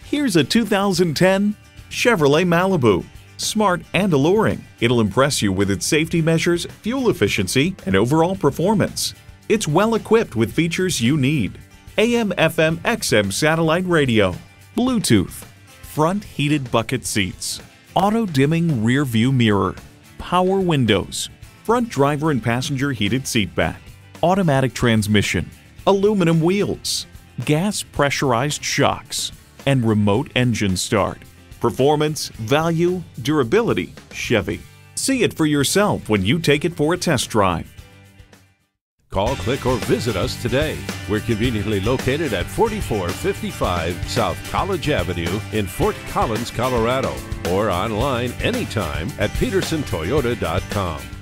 Here's a 2010 Chevrolet Malibu. Smart and alluring, it'll impress you with its safety measures, fuel efficiency, and overall performance. It's well equipped with features you need: AM/FM/XM satellite radio, Bluetooth, front heated bucket seats, auto-dimming rear view mirror, power windows, front driver and passenger heated seat back, automatic transmission, aluminum wheels, gas pressurized shocks, and remote engine start. Performance, value, durability, Chevy. See it for yourself when you take it for a test drive. Call, click, or visit us today. We're conveniently located at 4455 South College Avenue in Fort Collins, Colorado, or online anytime at pedersentoyota.com.